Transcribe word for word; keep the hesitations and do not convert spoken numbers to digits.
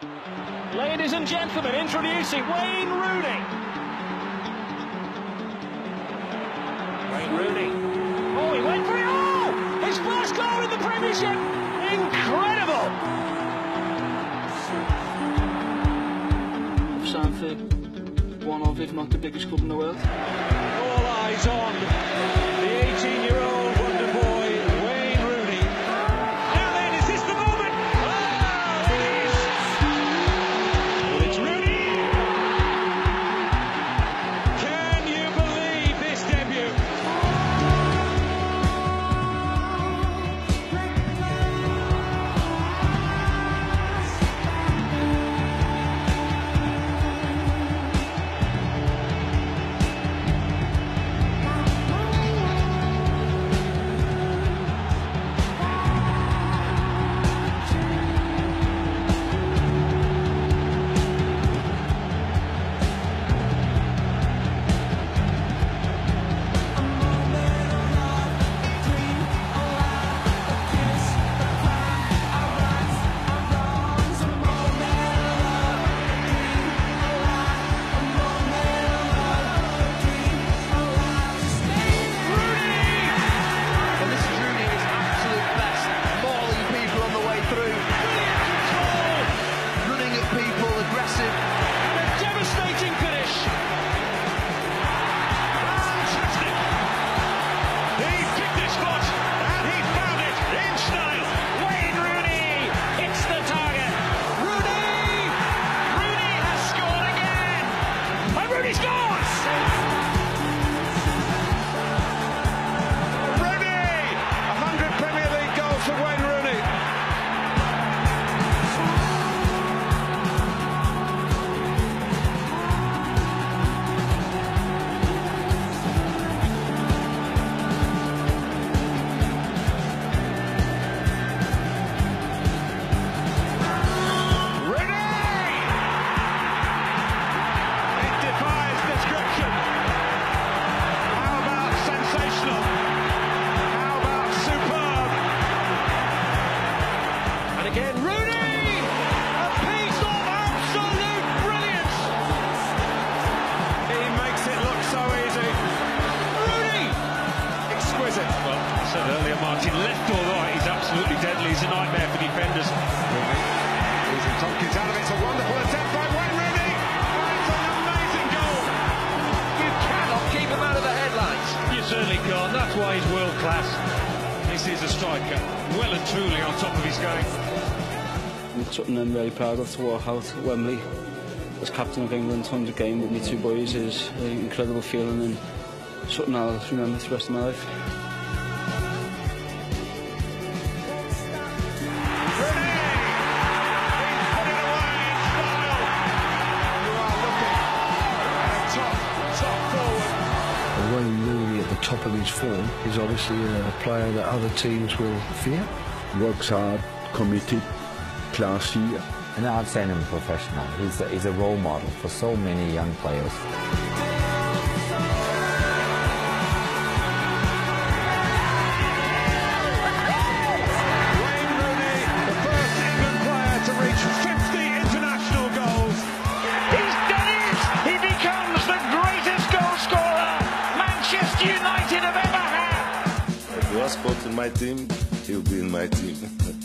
Ladies and gentlemen, introducing Wayne Rooney. Wayne Rooney. Oh, he went for it. Oh! His first goal in the Premiership. Incredible! Signed for one of, if not the biggest club in the world. All eyes on the eighteen-year-old wonder boy, Wayne Rooney. Now then, is this the moment? Oh, it is! Well, it's Rooney! Can you believe this debut? Again, Rooney! A piece of absolute brilliance! He makes it look so easy. Rooney! Exquisite. Well, I said earlier, Martin, left or right, he's absolutely deadly. He's a nightmare for defenders. Rooney. Losing Tompkins out of it. It's a wonderful attempt by Wayne Rooney. Oh, it's an amazing goal. You cannot keep him out of the headlines. You certainly can't. That's why he's world class. This is a striker, well and truly on top of his game. It's something I'm very proud of, to walk out at Wembley as captain of England, one hundred game with my two boys is an incredible feeling and something I'll remember for the rest of my life. Rooney! He's put it away in style. You are looking at a top, top forward. Wayne Rooney at the top of his form is obviously a player that other teams will fear. Works hard, committed, classy. An outstanding professional. He's a, he's a role model for so many young players. Wayne Rooney, the first England player to reach fifty international goals. He's done it! He becomes the greatest goal scorer Manchester United have ever had! If he was put in my team, he would be in my team.